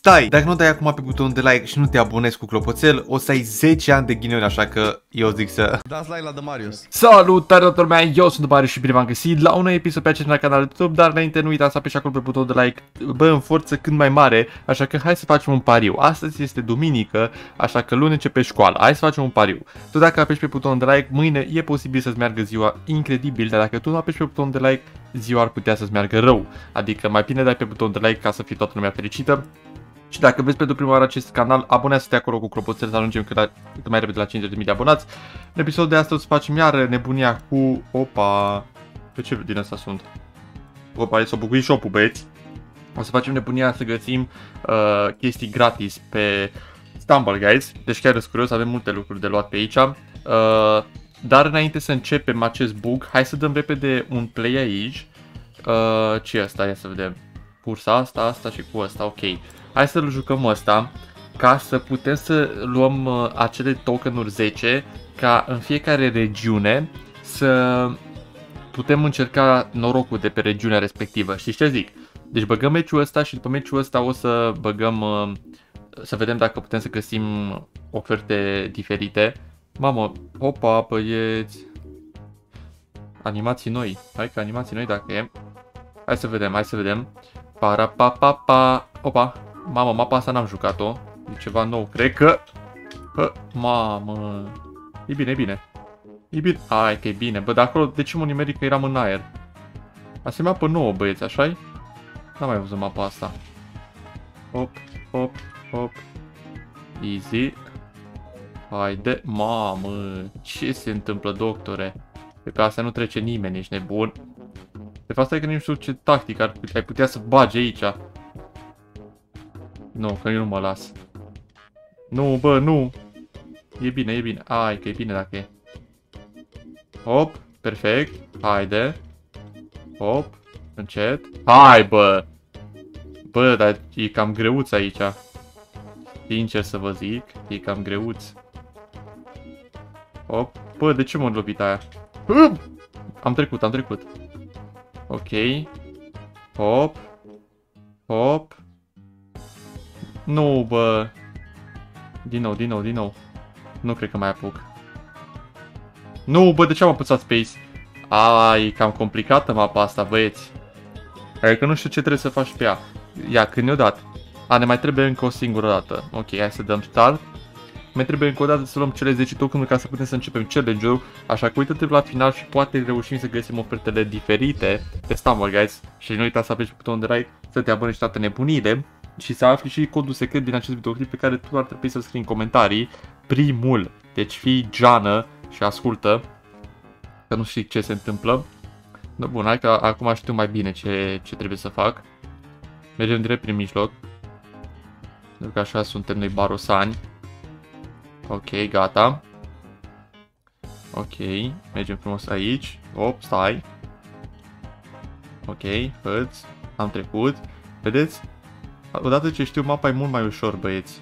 stai! Dacă nu dai acum pe butonul de like și nu te abonezi cu clopoțel, o să ai 10 ani de ghinioni, așa că eu zic să... Dați like la Dămarius. Salutare, toată lumea, eu sunt Dămarius și bine v-am găsit la un nou episod pe acest canal de YouTube, dar înainte nu uitați să apeși acolo pe butonul de like, bă, în forță cât mai mare, așa că hai să facem un pariu. Astăzi este duminică, așa că luni începe școala, hai să facem un pariu. Tu dacă apeși pe butonul de like, mâine e posibil să-ți meargă ziua incredibil, dar dacă tu nu apeși pe butonul de like, ziua ar putea să-ți meargă rău. Adică mai bine dai pe butonul de like ca să fie toată lumea fericită. Și dacă vezi pentru prima oară acest canal, abonează-te acolo cu clopoțel să ajungem cât mai repede la 50.000 de abonați. În episodul de astăzi facem iară nebunia cu... Opa! Pe ce din asta sunt? Opa, s-a bucuit shop-ul, băieți. O să facem nebunia să găsim chestii gratis pe Stumble Guys. Deci chiar sunt curios, avem multe lucruri de luat pe aici. Dar înainte să începem acest bug, hai să dăm repede un play aici. Ce e asta? Ia să vedem. Cursa asta și cu asta, ok. Hai să-l jucăm ăsta ca să putem să luăm acele tokenuri 10 ca în fiecare regiune să putem încerca norocul de pe regiunea respectivă. Știți ce zic? Deci băgăm meciul ăsta și după meciul ăsta o să băgăm, să vedem dacă putem să găsim oferte diferite. Mamă, opa, băieți. Animații noi. Hai că animații noi dacă e. Hai să vedem, hai să vedem. Para-pa-pa-pa. Opa. Mamă, mapa asta n-am jucat-o. E ceva nou, cred că... Mamă... E bine, e bine. E bine. Hai că e bine. Bă, de acolo, de ce mă nimeri că eram în aer? Asta e mapă nouă, băieți, așa-i? N-am mai văzut mapa asta. Hop, hop, hop. Easy. Haide. Mamă, ce se întâmplă, doctore? Pe asta nu trece nimeni, ești nebun. De fapt, asta e că nu știu ce tactică ai putea să bagi aici. Nu, că eu nu mă las. Nu, bă, nu. E bine, e bine. Ai, că e bine dacă e. Hop, perfect. Haide. Hop, încet. Hai, bă. Bă, dar e cam greuț aici. Sincer să vă zic, e cam greuț. Hop. Bă, de ce m-a lovit aia? Am trecut, am trecut. Ok. Hop. Hop. Nu, bă. Din nou, din nou, din nou. Nu cred că mai apuc. Nu, bă, de ce am apăsat space? Ai, cam complicată mapa asta, băieți. Adică nu știu ce trebuie să faci pe ea. Ia, când ne-o dat. A, ne mai trebuie încă o singură dată. Ok, hai să dăm start. Mai trebuie încă o dată să luăm cele 10 tokenuri ca să putem să începem challenge-ul. Așa că uite-te la final și poate reușim să găsim ofertele diferite pe Stumble Guys. Și nu uita să apeși pe butonul de like, să te abonezi toate nebunile. Și să afli și codul secret din acest videoclip pe care tu ar trebui să-l scrii în comentarii. Primul. Deci fii geană și ascultă. Că nu știi ce se întâmplă. No, bun, hai că acum știu mai bine ce trebuie să fac. Mergem direct prin mijloc. Pentru că așa suntem noi barosani. Ok, gata. Ok, mergem frumos aici. Hop, stai. Ok, hăți. Am trecut. Vedeți? Odată ce știu mapa e mult mai ușor, băieți.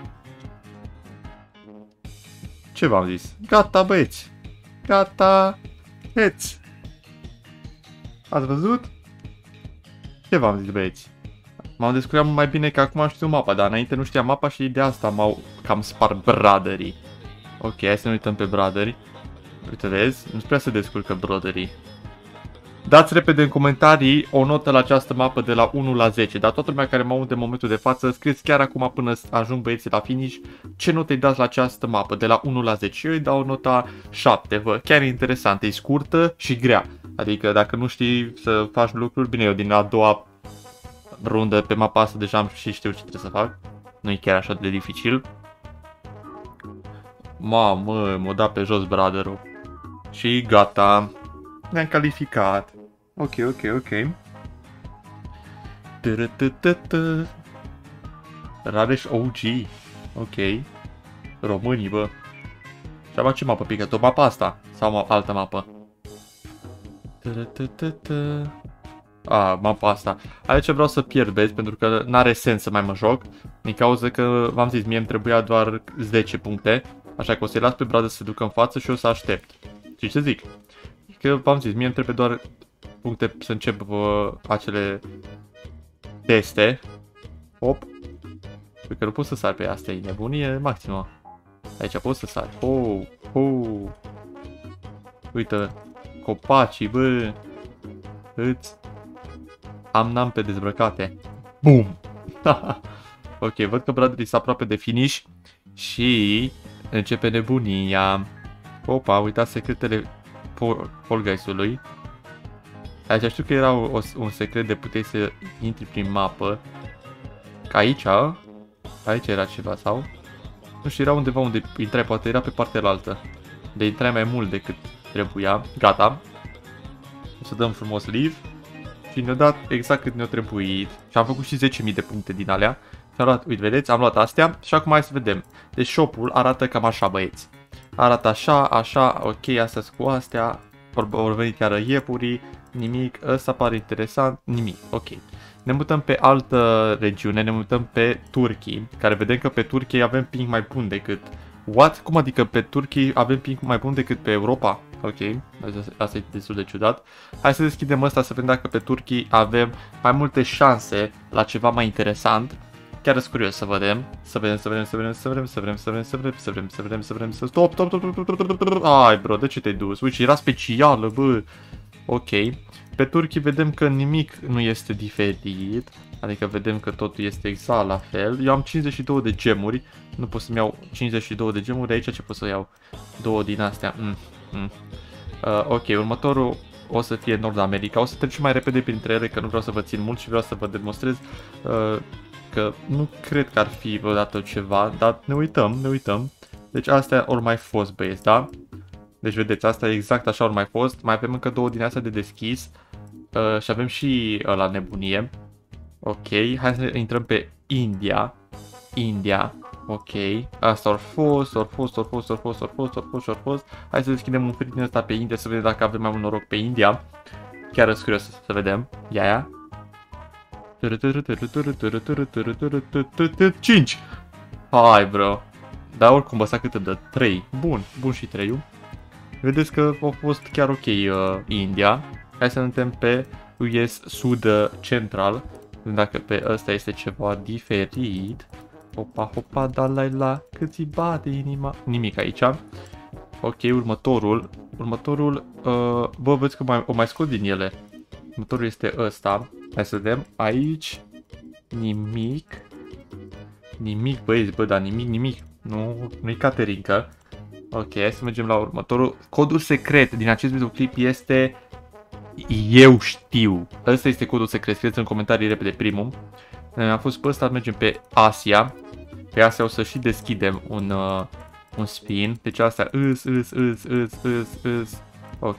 Ce v-am zis? Gata, băieți. Gata. Heți. Ați văzut? Ce v-am zis, băieți? M-am descurcat mai bine că acum știu mapa, dar înainte nu știam mapa și de asta m-au cam spart brotherii. Ok, hai să ne uităm pe brotheri. Uite, vezi? Nu prea se descurcă brotherii. Dați repede în comentarii o notă la această mapă de la 1 la 10. Dar toată lumea care mă aude în momentul de față, scrieți chiar acum până ajung băieții la finish ce notă îi dați la această mapă de la 1 la 10. Eu îi dau nota 7, vă. Chiar e interesant, e scurtă și grea. Adică dacă nu știi să faci lucruri, bine, eu din a doua rundă pe mapa asta deja am și știu ce trebuie să fac. Nu e chiar așa de dificil. Mamă, m-a dat pe jos brother-ul. Și gata. Ne-am calificat. Ok, ok, ok. Rareș OG. Ok. Românii, bă. Și am ce mapă pică? Tot mapa asta? Sau altă mapă? Mapa asta. Aici vreau să pierd, vezi, pentru că n-are sens să mai mă joc. Din cauza că, v-am zis, mie îmi trebuia doar 10 puncte. Așa că o să-i las pe brother să se ducă în față și o să aștept. Și ce zic? Că v-am zis, mie îmi trebuie doar puncte să încep acele teste. Hop. Cred că nu pot să sar pe astea, e nebunie maximă. Aici pot să sar. Uite, copacii, bă. Îți am pe dezbrăcate. Bum! Ok, văd că Bradley este aproape de finish și începe nebunia. Opa, uitați secretele Fall Guys-ului. Aici știu că era un secret de puteai să intri prin mapă. Ca aici era ceva sau? Nu știu, era undeva unde intrai, poate era pe partea altă. De intrai mai mult decât trebuia. Gata. O să dăm frumos leave. Și ne-a dat exact cât ne-a trebuit. Și am făcut și 10.000 de puncte din alea. Și am luat, uite, vedeți, am luat astea. Și acum hai să vedem. Deci shop-ul arată cam așa, băieți. Arată așa, ok, astea cu astea. Vor veni chiar iepurii. Nimic, ăsta pare interesant, nimic, ok. Ne mutăm pe altă regiune, ne mutăm pe Turkii, care vedem că pe Turkii avem ping mai bun decât... What? Cum adică pe Turkii avem ping mai bun decât pe Europa? Ok, asta e destul de ciudat. Hai să deschidem ăsta să vedem dacă pe Turkii avem mai multe șanse la ceva mai interesant. Chiar sunt curios să vedem. Stop. Ai bro, de ce te-ai dus? Uite, era specială, bă. Ok. Pe Turkii vedem că nimic nu este diferit. Adică vedem că totul este exact la fel. Eu am 52 de gemuri. Nu pot să-mi iau 52 de gemuri. Aici ce pot să iau? Două din astea. Ok, următorul o să fie Nord America. O să trecem mai repede printre ele, că nu vreau să vă țin mult și vreau să vă demonstrez că nu cred că ar fi vreodată ceva, dar ne uităm. Deci astea ori mai fost, băieți, da? Deci vedeți, asta e exact așa ori mai fost. Mai avem încă două din astea de deschis. Și avem și la nebunie. Ok, hai să intrăm pe India. Ok, asta ori fost. Hai să deschidem un pic din ăsta pe India să vedem dacă avem mai mult noroc pe India. Chiar sunt curios să vedem. Ia. 5! Hai, bro. Dar oricum băsa cât dă? 3. Bun și 3-ul. Vedeți că a fost chiar ok India. Hai să ne uităm pe US Sud Central. Dacă pe ăsta este ceva diferit. Hopa, la cât îi bate inima. Nimic aici. Ok, următorul. Bă, vezi că o mai scot din ele. Următorul este ăsta. Hai să vedem. Aici. Nimic, băieți, bă, dar nimic. Nu-i Caterinca. Ok, hai să mergem la următorul. Codul secret din acest videoclip este... Eu știu. Ăsta este codul secret. Scrieți în comentarii repede primul. Am fost pe ăsta, mergem pe Asia. Pe Asia o să și deschidem un spin. Deci astea Ok.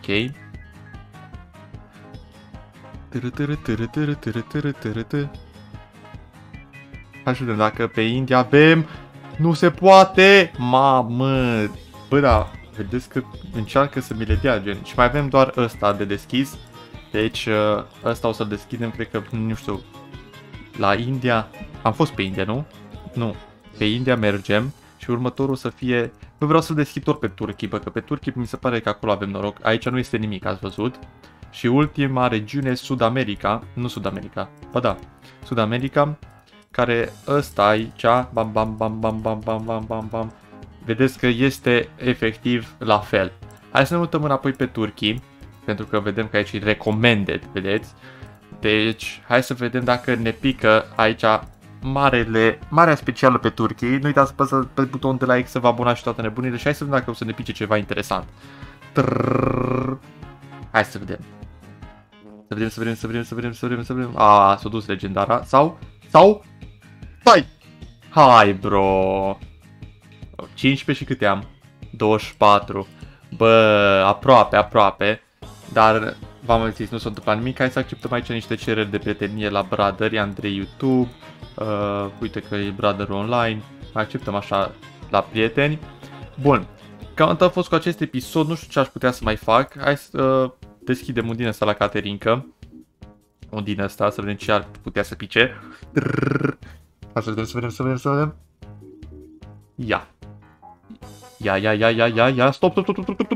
Hai să vedem dacă pe India avem. Nu se poate! Mamă! Bă, da, vedeți că încearcă să mi le dea, gen. Și mai avem doar ăsta de deschis. Deci ăsta o să-l deschidem, cred că, nu știu, la India. Am fost pe India, nu? Nu. Pe India mergem. Și următorul să fie... Bă, vreau să-l deschid tot pe Turkii, bă, că pe Turkii mi se pare că acolo avem noroc. Aici nu este nimic, ați văzut. Și ultima regiune, Sud-America. Nu Sud-America. Bă, da. Sud-America. Care ăsta aici. Bam. Vedeți că este efectiv la fel. Hai să ne mutăm înapoi pe Turkii. Pentru că vedem că aici e recommended, vedeți? Deci, hai să vedem dacă ne pică aici marea specială pe Turkii. Nu uitați să apăsați pe butonul de like, să vă abonați și toate nebunile. Și hai să vedem dacă o să ne pice ceva interesant. Hai să vedem. Să vedem. A, s-a dus legendara. Sau? Stai! Hai, bro! 15 și câte am? 24. Bă, aproape. Dar, v-am zis, nu s-a întâmplat nimic. Hai să acceptăm aici niște cereri de prietenie la Brother, Andrei YouTube. Uite că e Brother Online. Mai acceptăm așa la prieteni. Bun. Cam atât a fost cu acest episod. Nu știu ce aș putea să mai fac. Hai să deschidem un din ăsta la Caterinca. Un din ăsta, să vedem ce ar putea să pice. Hai să vedem. Ia. Stop.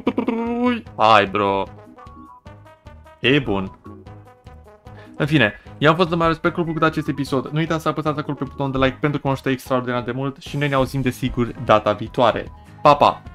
Hai, bro. E bun. În fine, Eu am fost de mare, sper că v-a plăcut acest episod. Nu uitați să apăsați acolo pe butonul de like pentru că mă ajută extraordinar de mult și noi ne auzim desigur data viitoare. Pa, pa!